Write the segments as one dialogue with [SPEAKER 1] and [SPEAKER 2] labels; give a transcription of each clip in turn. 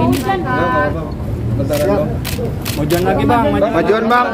[SPEAKER 1] Majuan lagi bang,
[SPEAKER 2] majuan bang.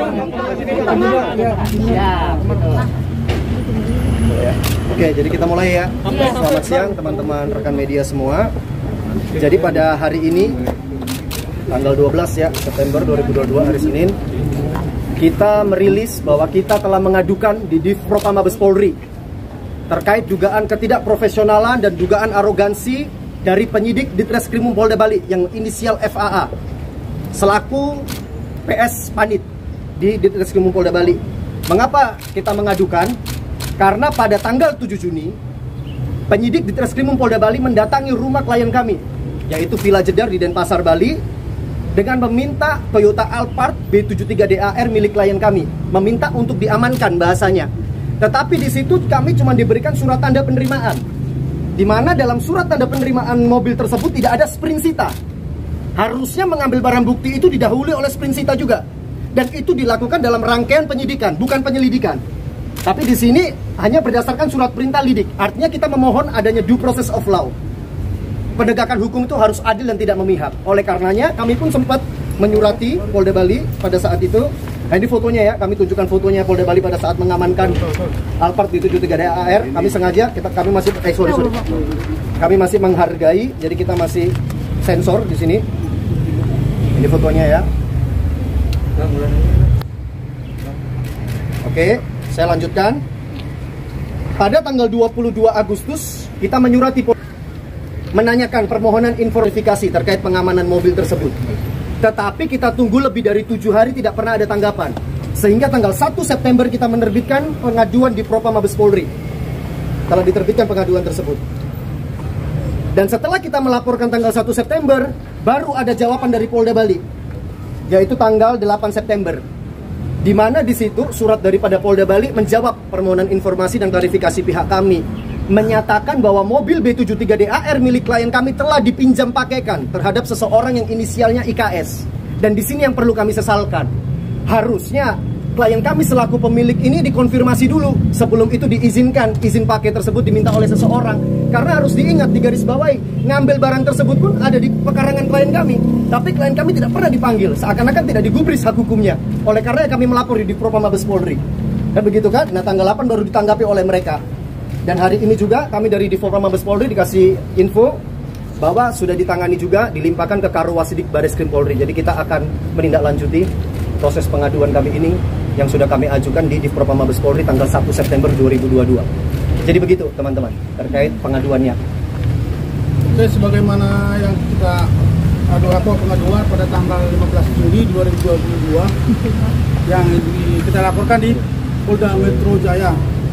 [SPEAKER 2] Oke, jadi kita mulai ya. Selamat siang teman-teman rekan media semua. Jadi pada hari ini tanggal 12 ya September 2022 hari Senin, kita merilis bahwa kita telah mengadukan di Divpropam Mabes Polri terkait dugaan ketidakprofesionalan dan dugaan arogansi dari penyidik Ditreskrimum Polda Bali yang inisial FAA selaku PS Panit di Ditreskrimum Polda Bali. Mengapa kita mengadukan? Karena pada tanggal 7 Juni penyidik Ditreskrimum Polda Bali mendatangi rumah klien kami, yaitu Villa Jedar di Denpasar, Bali, dengan meminta Toyota Alphard B73DAR milik klien kami, meminta untuk diamankan bahasanya. Tetapi di situ kami cuma diberikan surat tanda penerimaan, di mana dalam surat tanda penerimaan mobil tersebut tidak ada springsita. Harusnya mengambil barang bukti itu didahului oleh springsita juga, dan itu dilakukan dalam rangkaian penyidikan, bukan penyelidikan. Tapi di sini hanya berdasarkan surat perintah lidik. Artinya kita memohon adanya due process of law. Penegakan hukum itu harus adil dan tidak memihak. Oleh karenanya kami pun sempat menyurati Polda Bali pada saat itu. Nah, ini fotonya ya, kami tunjukkan fotonya Polda Bali pada saat mengamankan Alphard B73DAR. Kami sengaja, kami masih kami masih menghargai, jadi kita masih sensor di sini. Ini fotonya ya. Oke, saya lanjutkan. Pada tanggal 22 Agustus kita menyurati menanyakan permohonan informasi terkait pengamanan mobil tersebut. Tetapi kita tunggu lebih dari 7 hari tidak pernah ada tanggapan. Sehingga tanggal 1 September kita menerbitkan pengaduan di Propam Mabes Polri. Telah diterbitkan pengaduan tersebut. Dan setelah kita melaporkan tanggal 1 September, baru ada jawaban dari Polda Bali, yaitu tanggal 8 September. Di mana di situ surat daripada Polda Bali menjawab permohonan informasi dan klarifikasi pihak kami, menyatakan bahwa mobil B73DAR milik klien kami telah dipinjam pakaikan terhadap seseorang yang inisialnya IKS. Dan di sini yang perlu kami sesalkan, harusnya klien kami selaku pemilik ini dikonfirmasi dulu sebelum itu diizinkan izin pakai tersebut diminta oleh seseorang. Karena harus diingat, digarisbawahi, ngambil barang tersebut pun ada di pekarangan klien kami, tapi klien kami tidak pernah dipanggil, seakan-akan tidak digubris hak hukumnya. Oleh karena kami melapor di Divpropam Mabes Polri. Dan begitu kan, nah tanggal 8 baru ditanggapi oleh mereka. Dan hari ini juga kami dari Divpropam Mabes Polri dikasih info bahwa sudah ditangani juga, dilimpahkan ke Karwasidik Bareskrim Polri. Jadi kita akan menindaklanjuti proses pengaduan kami ini yang sudah kami ajukan di Divpropam Mabes Polri tanggal 1 September 2022. Jadi begitu teman-teman terkait pengaduannya.
[SPEAKER 3] Oke, sebagaimana yang kita pengaduan pada tanggal 15 Juli 2022 yang kita laporkan di Polda Metro Jaya.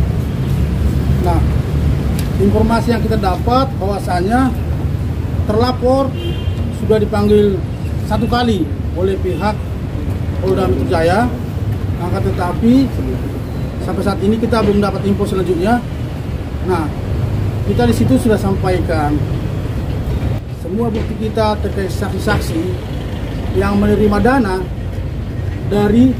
[SPEAKER 3] Nah, informasi yang kita dapat bahwasanya terlapor sudah dipanggil 1 kali oleh pihak Polda Metro Jaya, akan tetapi sampai saat ini kita belum dapat info selanjutnya. Nah, kita di situ sudah sampaikan semua bukti kita terkait saksi-saksi yang menerima dana dari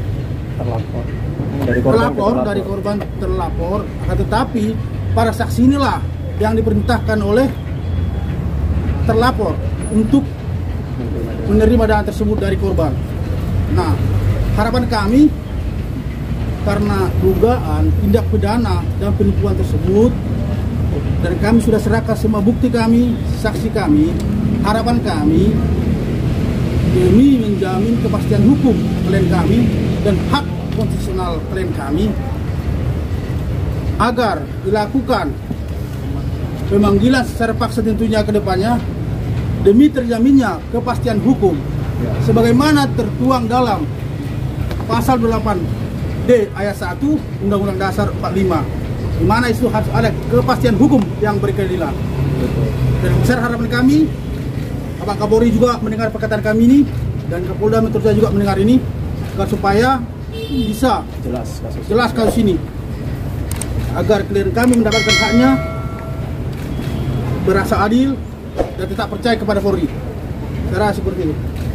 [SPEAKER 3] dari korban terlapor, akan tetapi para saksi inilah yang diperintahkan oleh terlapor untuk menerima dana tersebut dari korban. Nah, harapan kami karena dugaan tindak pidana dan penipuan tersebut, dan kami sudah serahkan semua bukti kami, saksi kami, harapan kami demi menjamin kepastian hukum klien kami dan hak konstitusional klien kami agar dilakukan pemanggilan secara paksa tentunya ke depannya demi terjaminnya kepastian hukum sebagaimana tertuang dalam pasal 8D ayat 1 Undang-Undang Dasar 45, di mana itu harus ada kepastian hukum yang berkeadilan. Dan besar harapan kami, Bapak Kapolri juga mendengar perkataan kami ini, dan Kapolda Metro Jaya juga mendengar ini, agar supaya bisa jelas kasus ini, agar klien kami mendapatkan haknya, berasa adil dan tetap percaya kepada Polri. Cara seperti itu.